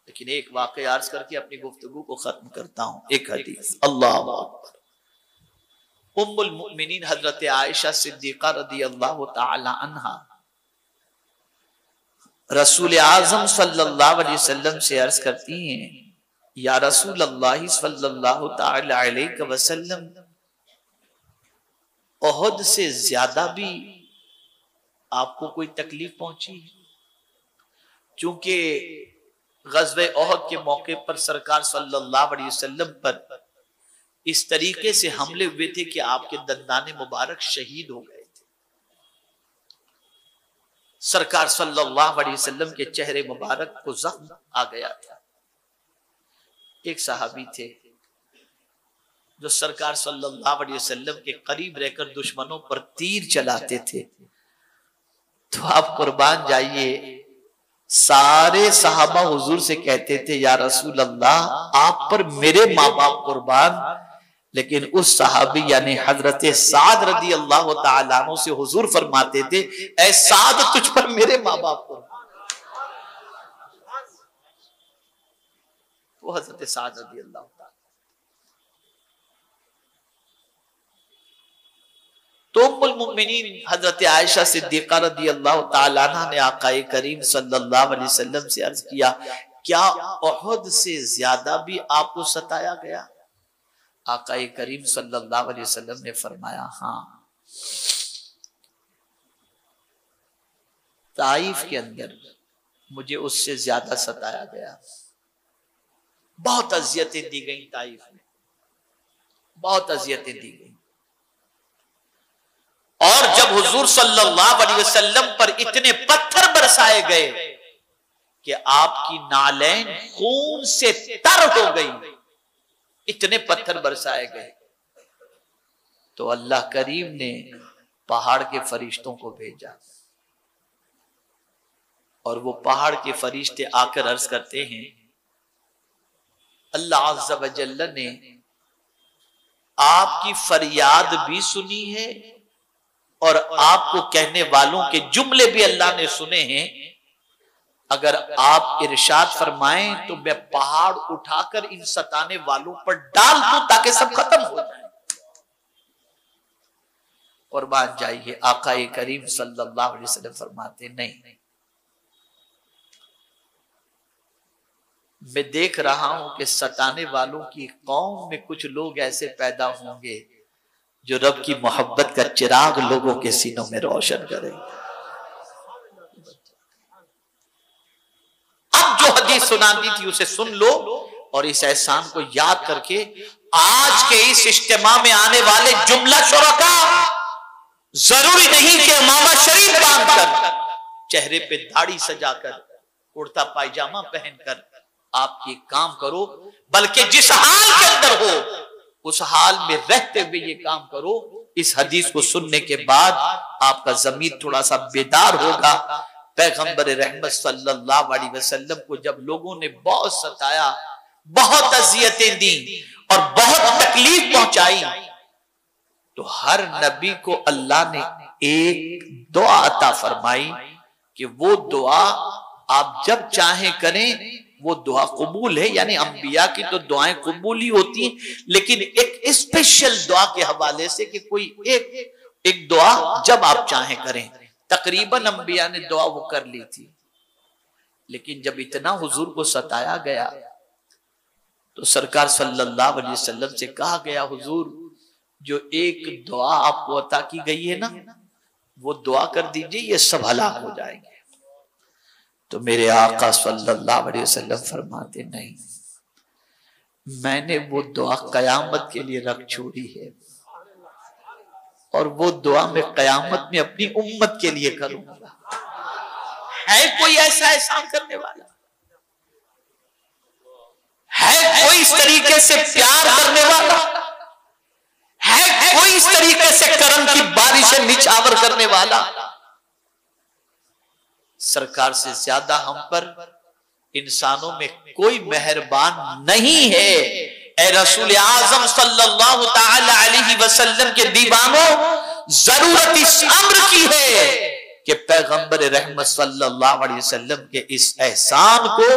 लेकिन एक वाकया अर्ज करके अपनी गुफ्तगू को खत्म करता हूं। एक हदीस, अल्लाहु अकबर। उम्मुल मुमिनीन हजरत आयशा सिद्दीका रदियल्लाहु ताला अन्हा रसूल आजम सल्लल्लाहु अलैहि वसल्लम से अर्ज करती हैं, या रसूल अल्लाह सल्लल्लाहु ताला अलैहि वसल्लम, ओहद से ज्यादा भी आपको कोई तकलीफ पहुंची? चूंकि ग़ज़वे ओहद के मौके पर सरकार सल्लल्लाहु अलैहि वसल्लम पर इस तरीके से हमले हुए थे कि आपके दंदाने मुबारक शहीद हो गए थे। सरकार सल्लल्लाहु अलैहि वसल्लम के चेहरे मुबारक को जख्म आ गया था। एक सहाबी थे जो सरकार सल्लल्लाहु अलैहि वसल्लम के करीब रहकर दुश्मनों पर तीर चलाते थे। तो आप कुर्बान जाइए, सारे सहाबा हुजूर से कहते थे, या रसूल अल्लाह, आप पर मेरे माँ बाप कुर्बान। लेकिन उस सहाबी यानी हजरत साद रदी अल्लाह तआला अन्हु से हुजूर फरमाते थे, ऐ साद, तुझ पर मेरे माँ बाप कुर्बान। वो हजरत साद रदी अल्लाह तआला। तो उम्मुल मुमिनीन हजरत आयशा सिद्दीका रदियल्लाहु ताला अन्हा ने आकाए करीम सल्लल्लाहु अलैहि वसल्लम से अर्ज किया, क्या ओहद से ज्यादा भी आपको सताया गया? आकाए करीम सल्लल्लाहु अलैहि वसल्लम ने फरमाया, हाँ, ताइफ के अंदर मुझे उससे ज्यादा सताया गया। बहुत अजियतें दी गई ताइफ में, बहुत अजियतें दी गई। और जब हुजूर सल्लल्लाहु अलैहि वसल्लम पर इतने पत्थर बरसाए गए कि आपकी नालैन खून से तर हो गई, इतने पत्थर बरसाए गए, तो अल्लाह करीम ने पहाड़ के फरिश्तों को भेजा और वो पहाड़ के फरिश्ते आकर अर्ज करते हैं, अल्लाह अज़्ज़ा व जल्ल ने आपकी फरियाद भी सुनी है और आपको कहने वालों के जुमले भी अल्लाह ने सुने हैं। अगर आप इरशाद फरमाएं तो मैं पहाड़ उठाकर इन सताने वालों पर डाल दूं ताकि सब खत्म हो जाए। कुर्बान जाइए, आकाए करीम सल्लल्लाहु अलैहि वसल्लम फरमाते, नहीं, मैं देख रहा हूं कि सताने वालों की कौम में कुछ लोग ऐसे पैदा होंगे जो रब की मोहब्बत का चिराग लोगों के सीनों में रोशन करेंगे। अब जो हदीस सुना दी थी उसे सुन लो और इस एहसान को याद करके आज के इस इज्तिमा में आने वाले जुमला शुरका, जरूरी नहीं कि इमामा शरीफ बांधकर, चेहरे पे दाढ़ी सजाकर, कुर्ता पायजामा पहनकर आप ये काम करो, बल्कि जिस हाल के अंदर हो उस हाल में रहते हुए ये काम करो। इस हदीस को सुनने के बाद आपका ज़मीर थोड़ा सा बेदार होगा। पैगंबर रहमत सल्लल्लाहु अलैहि वसल्लम को जब लोगों ने बहुत सताया, बहुत अजियतें दी और बहुत तकलीफ पहुंचाई, तो हर नबी को अल्लाह ने एक दुआ अता फरमाई कि वो दुआ आप जब चाहे करें, वो दुआ कबूल है। यानी अंबिया की तो दुआएं कबूल ही होती हैं, लेकिन एक स्पेशल दुआ के हवाले से कि कोई एक दुआ जब आप चाहे करें। तकरीबन अंबिया ने दुआ वो कर ली थी, लेकिन जब इतना हुजूर को सताया गया तो सरकार सल्लल्लाहु अलैहि वसल्लम से कहा गया, हुजूर, जो एक दुआ आपको अता की गई है ना, वो दुआ कर दीजिए, ये सब हलाक हो जाएंगे। तो मेरे आका सल्लल्लाहु अलैहि वसल्लम फरमाते, नहीं, मैंने वो दुआ कयामत के लिए रख छोड़ी है और वो दुआ मैं कयामत में अपनी उम्मत के लिए करूंगा। है कोई ऐसा एहसान करने वाला? है कोई इस तरीके से प्यार करने वाला? है कोई इस तरीके से करम की बारिशें निछावर करने वाला? सरकार से ज्यादा हम पर इंसानों में कोई मेहरबान नहीं है। ए रसूल आजम सल्लल्लाहु ताला अलैहि वसल्लम के दीवानों, जरूरत इस अम्र की है कि पैगंबर रहमत सल्लल्लाहु अलैहि वसल्लम के इस एहसान को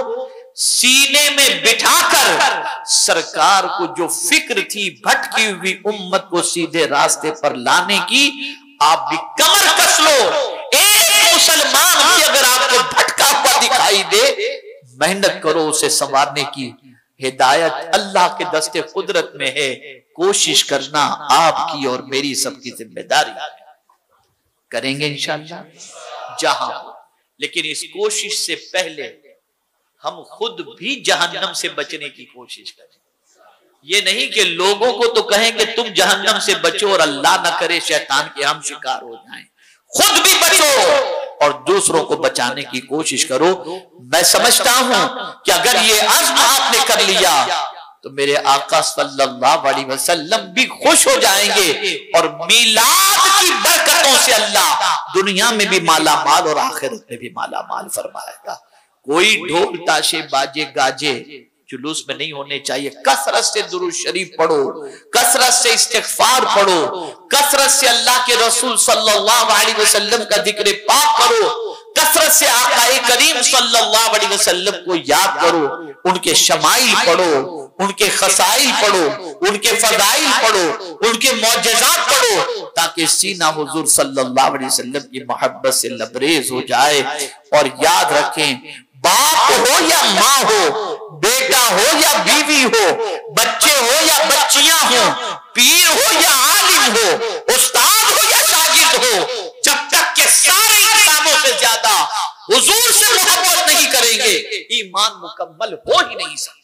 सीने में बिठाकर सरकार को जो फिक्र थी भटकी हुई उम्मत को सीधे रास्ते पर लाने की, आप भी कमर कस लो। एक मुसलमान भी अगर आपको भटका हुआ दिखाई दे, मेहनत करो उसे संवारने की। हिदायत अल्लाह के दस्ते कुदरत में है, कोशिश करना आपकी और मेरी सबकी जिम्मेदारी। करेंगे इंशाअल्लाह जहां, लेकिन इस कोशिश से पहले हम खुद भी जहन्नम से बचने की कोशिश करें। ये नहीं कि लोगों को तो कहेंगे तुम जहन्नम से बचो और अल्लाह ना करे शैतान के हम शिकार हो जाएं। खुद भी बचो और दूसरों को बचाने की कोशिश करो। मैं समझता हूं कि अगर ये अज़्म आपने कर लिया तो मेरे आका सल्लल्लाहु अलैहि वसल्लम भी खुश हो जाएंगे और मीलाद की बरकतों से अल्लाह दुनिया में भी माला माल और आखिरत में भी माला माल फरमाएगा। कोई ढोल ताशे बाजे गाजे जुलूस में नहीं होने चाहिए। कसरत से दुरूद शरीफ पढ़ो, कसरत से इस्तिग़फ़ार पढ़ो, कसरत से अल्लाह के रसूल सल्लल्लाहु अलैहि वसल्लम का जिक्र पाक करो, कसरत से आक़ाए करीम सल्लल्लाहु अलैहि वसल्लम को याद करो, उनके शमाइल पढ़ो, उनके खसाइल पढ़ो, उनके फज़ाइल पढ़ो, उनके मौजज़ात पढ़ो, ताकि सीना हुजूर सल्लल्लाहु अलैहि वसल्लम की मोहब्बत से लबरेज हो जाए। और याद रखें, बाप हो या माँ हो, बेटा हो या बीवी हो, बच्चे हो या बच्चियां हो, पीर हो या आलिम हो, उस्ताद हो या शागिर्द हो, जब तक के सारे इंसानों से ज्यादा हुजूर से मोहब्बत नहीं करेंगे, ईमान मुकम्मल हो ही नहीं सकता।